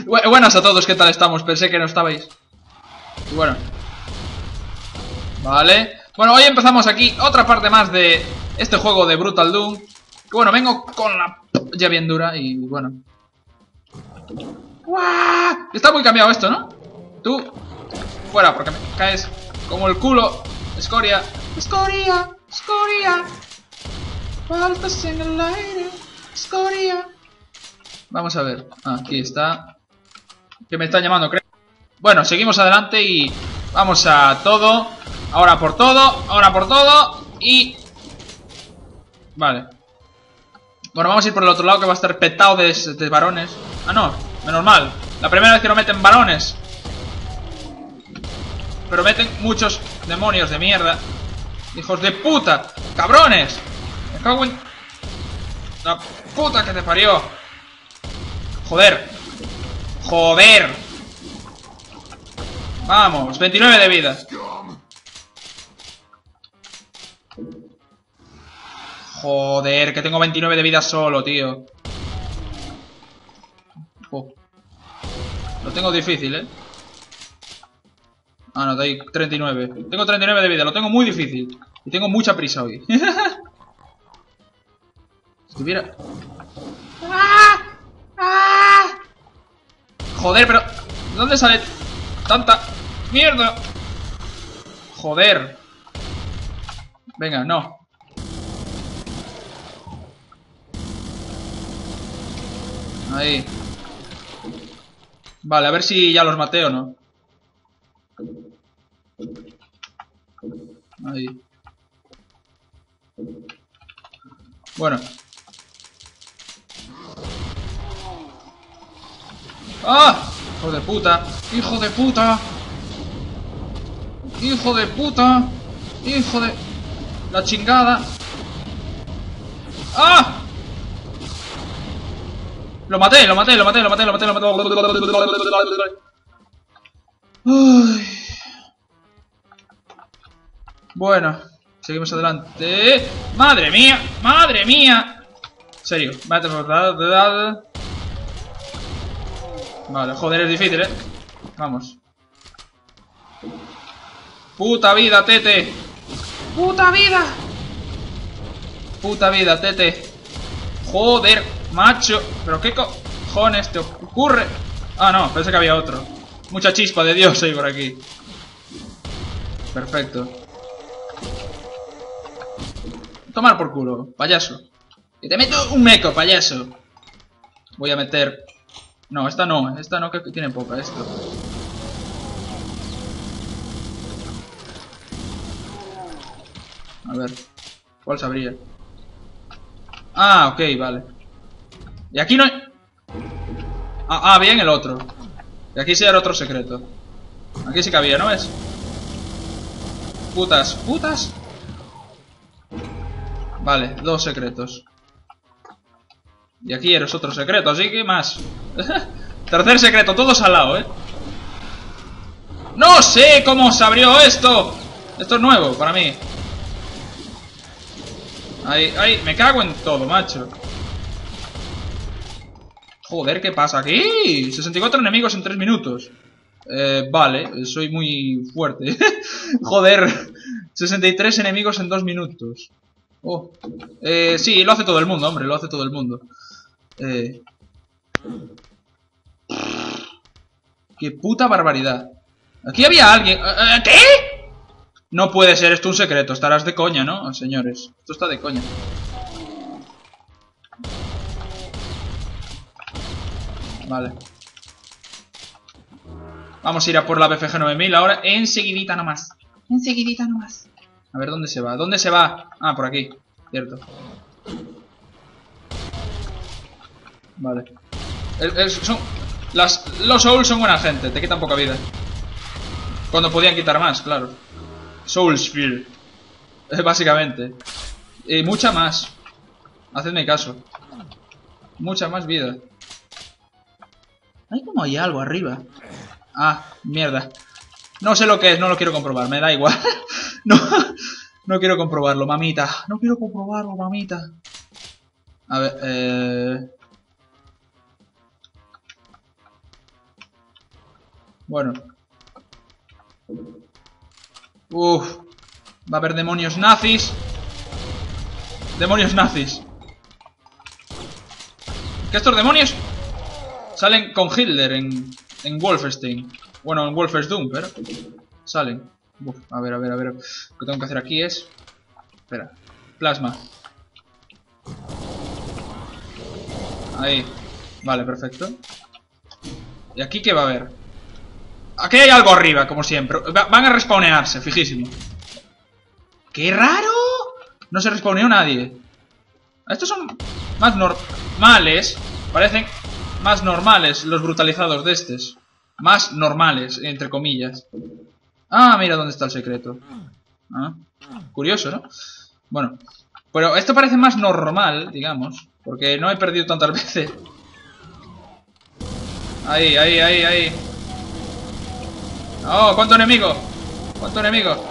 Buenas a todos, ¿qué tal estamos? Pensé que no estabais. Y bueno. Vale. Bueno, hoy empezamos aquí otra parte más de este juego de Brutal Doom. Que bueno, vengo con la ya bien dura y bueno. ¡Uah! Está muy cambiado esto, ¿no? Tú, fuera, porque me caes como el culo. Escoria. Escoria. Escoria. Faltas en el aire. Escoria. Vamos a ver. Ah, aquí está. Que me están llamando, creo. Bueno, seguimos adelante y vamos a todo. Ahora por todo. Ahora por todo. Y... vale. Bueno, vamos a ir por el otro lado que va a estar petado de varones. Ah, no. Menos mal. La primera vez que no meten varones. Pero meten muchos demonios de mierda. Hijos de puta. Cabrones. Me cago en... la puta que te parió. Joder. Joder. Vamos, 29 de vida. Joder, que tengo 29 de vida solo, tío. Oh. Lo tengo difícil, ¿eh? Ah, no, hay 39. Tengo 39 de vida, lo tengo muy difícil. Y tengo mucha prisa hoy. Si tuviera... ¡Ah! ¡Ah! Joder, pero... ¿dónde sale tanta mierda? Joder. Venga, no. Ahí. Vale, a ver si ya los maté o no. Ahí. Bueno. ¡Ah! ¡Hijo de puta! ¡Hijo de puta! ¡Hijo de puta! ¡Hijo de... la chingada! ¡Ah! Lo maté, lo maté, lo maté, lo maté, lo maté, lo maté. Uy. Bueno, seguimos adelante. ¡Madre mía! ¡Madre mía! En serio, vale, joder, es difícil, Vamos. ¡Puta vida, tete! ¡Puta vida! ¡Puta vida, tete! ¡Joder, macho! ¿Pero qué cojones te ocurre? Ah, no, pensé que había otro. Mucha chispa de Dios hay por aquí. Perfecto. Tomar por culo, payaso. Que te meto un meco, payaso. Voy a meter... no, esta no, que tiene poca, esto. A ver, ¿cuál sabría? Ah, ok, vale. Y aquí no hay... ah, bien el otro. Y aquí sí era otro secreto. Aquí sí que había, ¿no ves? Putas, putas. Vale, 2 secretos. Y aquí eres otro secreto, así que más. Tercer secreto, todos al lado, ¡No sé cómo se abrió esto! Esto es nuevo para mí. Ahí, me cago en todo, macho. Joder, ¿qué pasa aquí? 64 enemigos en 3 minutos. Vale, soy muy fuerte. Joder, 63 enemigos en 2 minutos. Oh. Sí, lo hace todo el mundo, hombre, lo hace todo el mundo. Qué puta barbaridad. Aquí había alguien... ¿Qué? No puede ser esto un secreto, estarás de coña, ¿no? Señores, esto está de coña. Vale. Vamos a ir a por la BFG 9000 ahora, enseguidita nomás. Enseguidita nomás. A ver, ¿dónde se va? ¿Dónde se va? Ah, por aquí, cierto. Vale. Los Souls son buena gente, te quitan poca vida. Cuando podían quitar más, claro. Soulsphere. Básicamente. Y mucha más. Hacedme caso. Mucha más vida. Hay como hay algo arriba. Ah, mierda. No sé lo que es, no lo quiero comprobar, me da igual. No quiero comprobarlo, mamita. No quiero comprobarlo, mamita. A ver, Bueno. Uff. Va a haber demonios nazis. Demonios nazis. Que estos demonios salen con Hitler en Wolfenstein. Bueno, en Wolfenstein, pero salen. Uf, a ver. Lo que tengo que hacer aquí es... Espera. Plasma. Ahí. Vale, perfecto. ¿Y aquí qué va a haber? Aquí hay algo arriba, como siempre. Van a respawnearse, fijísimo. ¡Qué raro! No se respawneó nadie. Estos son más normales. Parecen más normales los brutalizados de estos. Más normales, entre comillas. Ah, mira dónde está el secreto. Ah, curioso, ¿no? Bueno, pero esto parece más normal, digamos. Porque no he perdido tantas veces. Ahí. ¡Oh, cuánto enemigo! ¡Cuánto enemigo!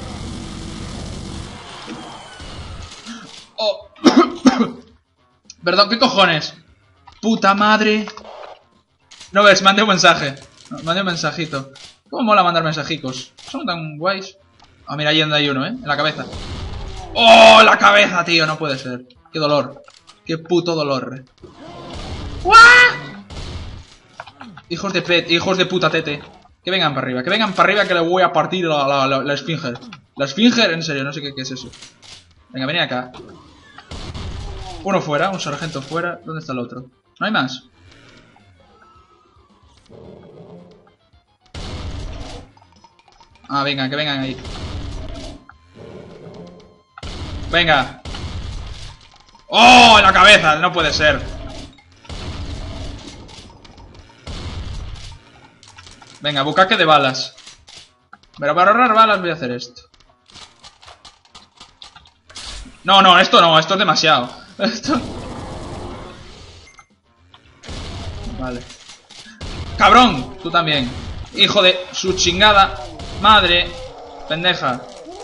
¡Oh! Perdón, ¿qué cojones? ¡Puta madre! No ves, mandé un mensaje. Mandé un mensajito. ¿Cómo mola mandar mensajicos? Son tan guays. Ah, mira, ahí hay uno, en la cabeza. ¡Oh, la cabeza, tío! No puede ser. ¡Qué dolor! ¡Qué puto dolor! ¡Uah! Hijos de puta tete. Que vengan para arriba, que le voy a partir la esfinge. La esfinge, en serio, no sé qué es eso. Venga, venid acá. Uno fuera, un sargento fuera. ¿Dónde está el otro? ¿No hay más? Ah, venga, que vengan ahí. Venga. ¡Oh, en la cabeza! No puede ser. Venga, bucaque de balas. Pero para ahorrar balas voy a hacer esto. No, esto es demasiado. Esto... Vale. ¡Cabrón! Tú también. Hijo de su chingada madre. Pendeja.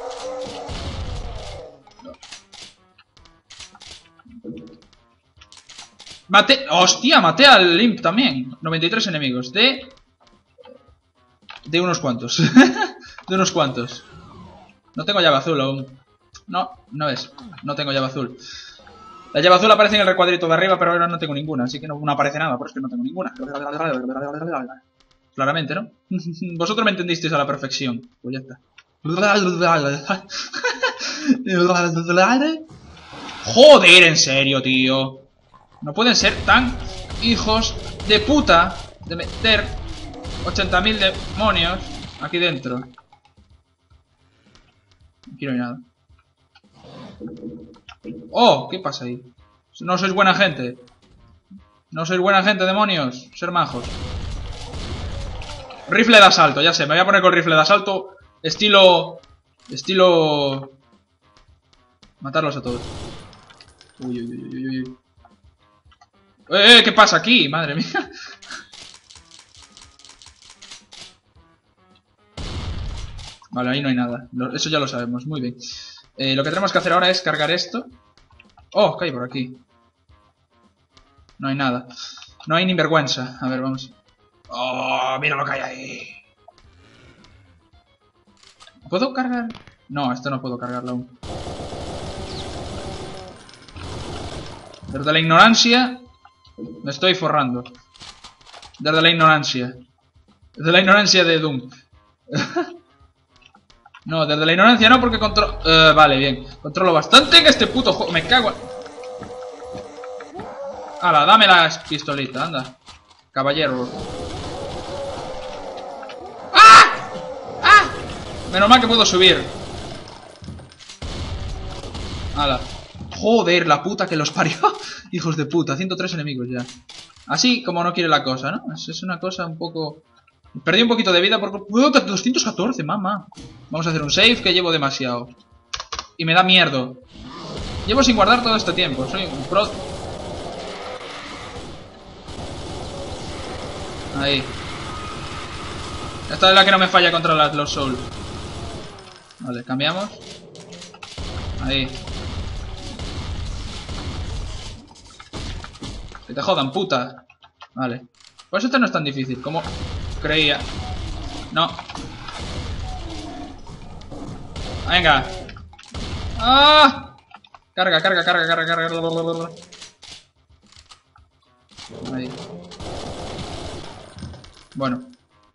¡Hostia! Maté al Imp también. 93 enemigos. De unos cuantos. De unos cuantos. No tengo llave azul aún. No es. No tengo llave azul. La llave azul aparece en el recuadrito de arriba, pero ahora no tengo ninguna. Así que no aparece nada, por eso que no tengo ninguna. Claramente, ¿no? Vosotros me entendisteis a la perfección. Pues ya está. Joder, en serio, tío. No pueden ser tan hijos de puta de meter 80.000 demonios aquí dentro. Aquí no hay nada. Oh, ¿qué pasa ahí? No sois buena gente. No sois buena gente, demonios. Ser majos. Rifle de asalto, ya sé. Me voy a poner con rifle de asalto. Estilo... Matarlos a todos. Uy. ¿Qué pasa aquí? Madre mía. Vale, ahí no hay nada. Eso ya lo sabemos, muy bien. Lo que tenemos que hacer ahora es cargar esto. Oh, ¿qué hay por aquí? No hay nada. No hay ni vergüenza. A ver, vamos. Oh, mira lo que hay ahí. ¿Puedo cargar? No, esto no puedo cargarlo aún. Desde la ignorancia me estoy forrando. Desde la ignorancia. Desde la ignorancia de Doom. No, desde la ignorancia no, porque controlo... vale, bien. Controlo bastante en este puto juego. Me cago en... Hala, dame la pistolita, anda. Caballero. ¡Ah! ¡Ah! Menos mal que puedo subir. Hala. Joder, la puta que los parió. Hijos de puta, 103 enemigos ya. Así como no quiere la cosa, ¿no? Es una cosa un poco... Perdí un poquito de vida porque... 214, mamá. Vamos a hacer un save que llevo demasiado. Y me da miedo. Llevo sin guardar todo este tiempo. Soy un pro... Ahí. Esta es la que no me falla contra los Souls. Vale, cambiamos. Ahí. Que te jodan, puta. Vale. Pues este no es tan difícil como creía. No. Venga. ¡Ah! Carga, carga, carga, carga, carga. Ahí. Bueno.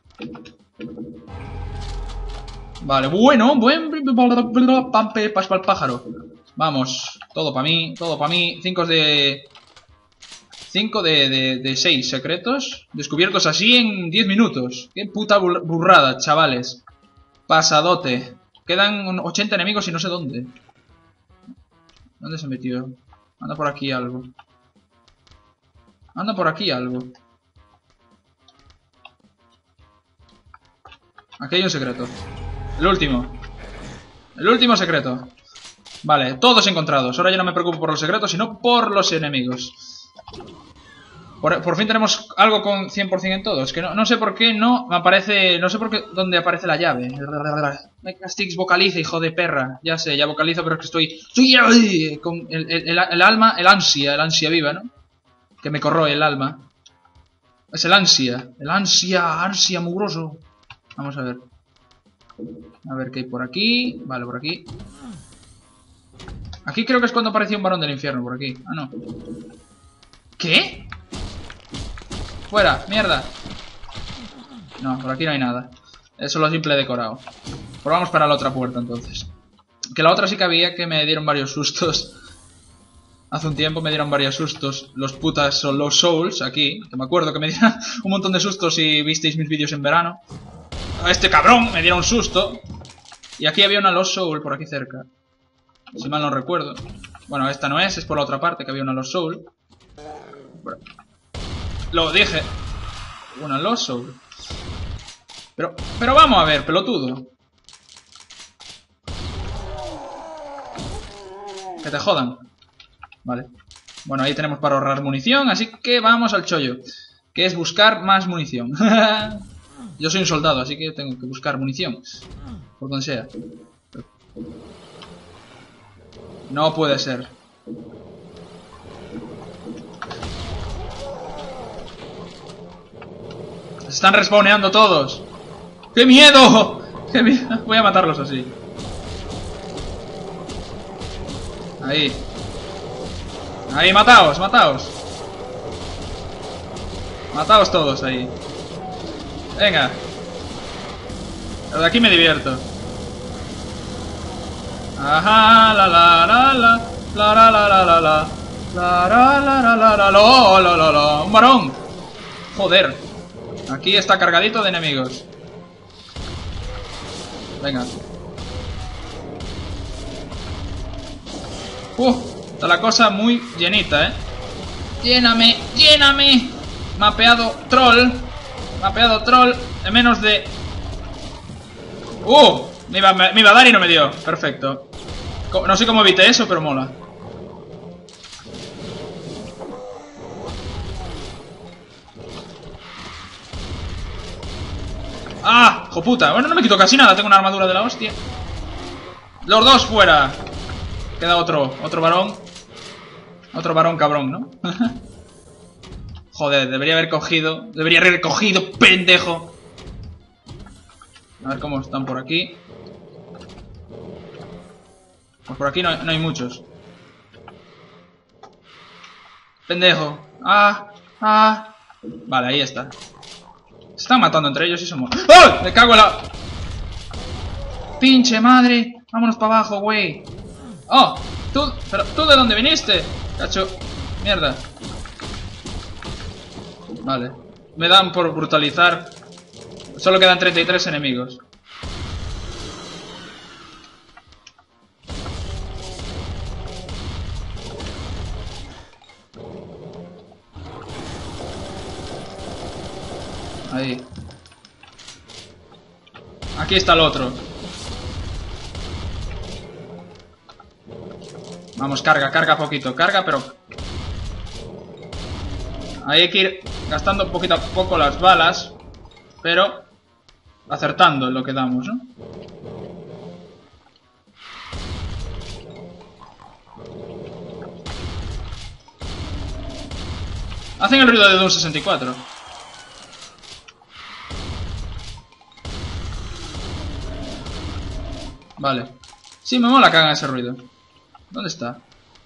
Vale, bueno, buen pampe pas para el pájaro. Vamos, todo para mí, todo para mí. 5 de 6 secretos descubiertos así en 10 minutos. Qué puta burrada, chavales. Pasadote. Quedan 80 enemigos y no sé dónde. ¿Dónde se metió? Anda por aquí algo. Anda por aquí algo. Aquí hay un secreto. El último. El último secreto. Vale, todos encontrados. Ahora ya no me preocupo por los secretos, sino por los enemigos. Por fin tenemos algo con 100% en todos. Que no sé por qué no me aparece... No sé por qué dónde aparece la llave. Mecastix vocaliza, hijo de perra. Ya sé, ya vocalizo, pero es que estoy con el alma, el ansia viva, ¿no? Que me corroe el alma. Es el ansia. El ansia mugroso. Vamos a ver. A ver qué hay por aquí. Vale, por aquí. Aquí creo que es cuando apareció un varón del infierno, por aquí. Ah, no. ¿Qué? Fuera, mierda. No, por aquí no hay nada. Es solo simple decorado. Pues vamos para la otra puerta entonces. Que la otra sí que había, que me dieron varios sustos. Hace un tiempo me dieron varios sustos. Los putas son los Souls aquí. Que me acuerdo que me dieron un montón de sustos si visteis mis vídeos en verano. A este cabrón me dieron un susto. Y aquí había una Lost Soul por aquí cerca. Si mal no recuerdo. Bueno, esta no es por la otra parte que había una Lost Soul. Lo dije. Una Lost Soul. Pero vamos a ver, pelotudo. Que te jodan. Vale. Bueno, ahí tenemos para ahorrar munición, así que vamos al chollo. Que es buscar más munición. Yo soy un soldado, así que tengo que buscar munición. Por donde sea. No puede ser. Se están respawneando todos. ¡Qué miedo! ¡Qué miedo! Voy a matarlos así. Ahí. Ahí, mataos, mataos. Mataos todos ahí. Venga. Pero de aquí me divierto. Ajá, la la la la. La la la la la la. La la la la la la la la la. Un varón. Joder. Aquí está cargadito de enemigos. Venga. Está la cosa muy llenita, Lléname, lléname. Mapeado troll. Mapeado troll en menos de... Me iba a dar y no me dio. Perfecto. No sé cómo evité eso, pero mola. ¡Ah! ¡Joputa! Bueno, no me quito casi nada. Tengo una armadura de la hostia. Los dos fuera. Queda otro varón. Otro varón cabrón, ¿no? Joder, debería haber cogido, pendejo. A ver cómo están por aquí. Pues por aquí no hay muchos. Pendejo. Vale, ahí está. Se están matando entre ellos y somos... ¡Oh! Me cago en la... ¡Pinche madre! Vámonos para abajo, güey. ¡Oh! ¿Pero tú de dónde viniste? Cacho... Mierda. Vale. Me dan por brutalizar. Solo quedan 33 enemigos. Ahí. Aquí está el otro. Vamos, carga poquito. Carga, pero... Ahí hay que ir gastando poquito a poco las balas. Pero... acertando en lo que damos, ¿no? Hacen el ruido de un 64. Vale. Sí, me mola que hagan ese ruido. ¿Dónde está?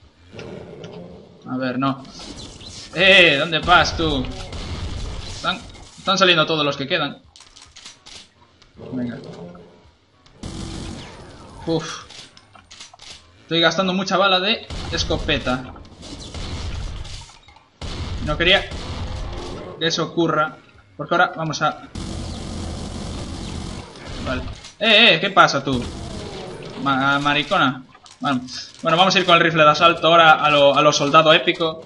A ver, no. ¿Dónde vas tú? Están saliendo todos los que quedan. Venga. Uf. Estoy gastando mucha bala de escopeta. No quería que eso ocurra. Porque ahora vamos a... Vale. ¿Qué pasa tú? Maricona. Bueno, vamos a ir con el rifle de asalto ahora a lo soldado épico.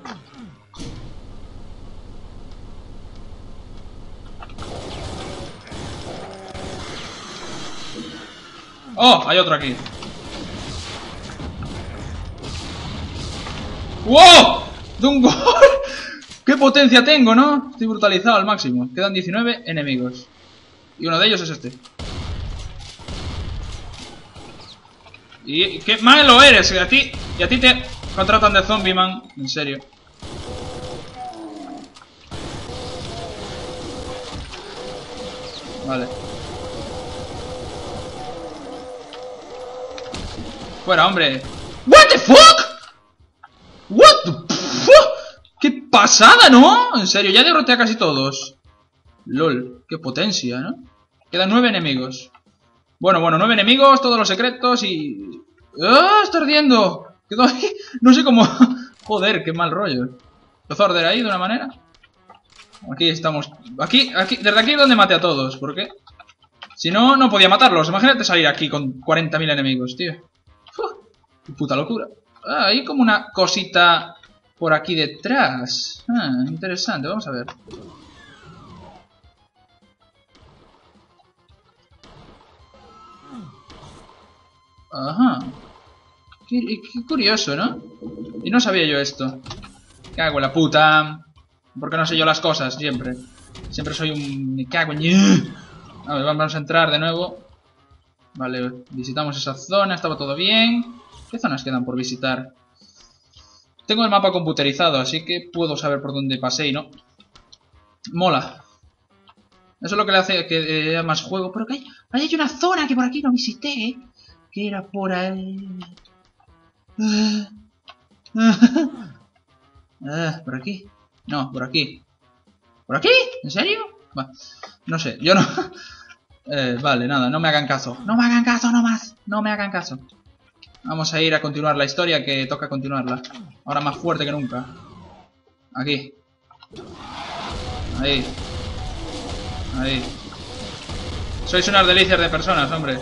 ¡Oh! Hay otro aquí. ¡Wow! ¡De un gol! ¡Qué potencia tengo!, ¿no? Estoy brutalizado al máximo. Quedan 19 enemigos. Y uno de ellos es este. Y qué malo eres. Y a ti te contratan de zombie, man. En serio. Vale. Fuera, hombre. What the fuck? What the fuck? Qué pasada, ¿no? En serio, ya derroté a casi todos. LOL, qué potencia, ¿no? Quedan 9 enemigos. Bueno, 9 enemigos, todos los secretos y... ¡Ah! ¡Está ardiendo! Quedó ahí. No sé cómo... Joder, qué mal rollo. Empezó a arder ahí de una manera. Aquí estamos. Aquí, desde aquí es donde maté a todos. ¿Por qué? Si no, no podía matarlos. Imagínate salir aquí con 40.000 enemigos, tío. ¡Qué puta locura! Ah, hay como una cosita por aquí detrás. Ah, interesante, vamos a ver. Ajá. Qué curioso, ¿no? Y no sabía yo esto. Cago en la puta. ¿Por qué no sé yo las cosas? Siempre. Siempre soy un... Me cago en... A ver, vamos a entrar de nuevo. Vale, visitamos esa zona. Estaba todo bien. ¿Qué zonas quedan por visitar? Tengo el mapa computerizado, así que puedo saber por dónde pasé y no. Mola. Eso es lo que le hace que haya más juego. Pero que hay una zona que por aquí no visité. Que era por ahí. ¿Por aquí? No, por aquí. ¿Por aquí? ¿En serio? Va. No sé, yo no... vale, nada, no me hagan caso. No me hagan caso nomás. No me hagan caso. Vamos a ir a continuar la historia, que toca continuarla. Ahora más fuerte que nunca. Aquí. Ahí. Ahí. Sois unas delicias de personas, hombre.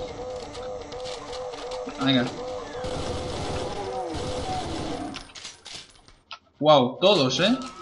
Venga. Wow, todos,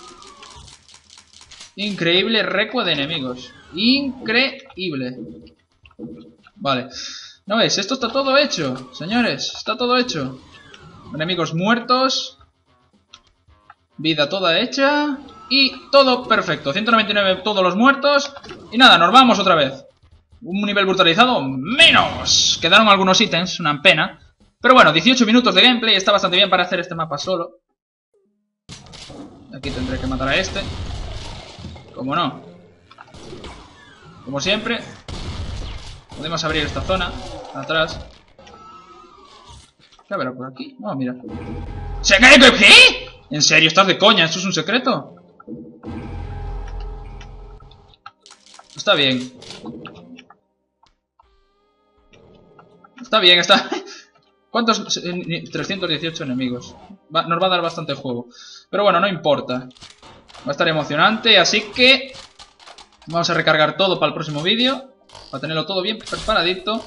Increíble recua de enemigos. Increíble. Vale. ¿No ves? Esto está todo hecho, señores. Está todo hecho. Enemigos muertos. Vida toda hecha. Y todo perfecto. 199 todos los muertos. Y nada, nos vamos otra vez. Un nivel brutalizado menos. Quedaron algunos ítems, una pena. Pero bueno, 18 minutos de gameplay. Está bastante bien para hacer este mapa solo. Aquí tendré que matar a este. Como no. Como siempre. Podemos abrir esta zona. Atrás. ¿Qué habrá por aquí? Oh, mira. ¿Secreto? ¿Qué? ¿En serio? ¿Estás de coña? ¿Esto es un secreto? Está bien. Está bien, está... ¿Cuántos? 318 enemigos. Nos va a dar bastante juego. Pero bueno, no importa. Va a estar emocionante, así que... Vamos a recargar todo para el próximo vídeo. Para tenerlo todo bien preparadito.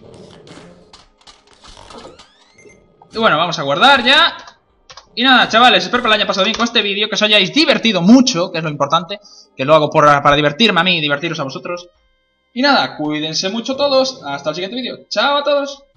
Y bueno, vamos a guardar ya. Y nada, chavales, espero que lo hayan pasado bien con este vídeo. Que os hayáis divertido mucho, que es lo importante. Que lo hago para divertirme a mí y divertiros a vosotros. Y nada, cuídense mucho todos. Hasta el siguiente vídeo. Chao a todos.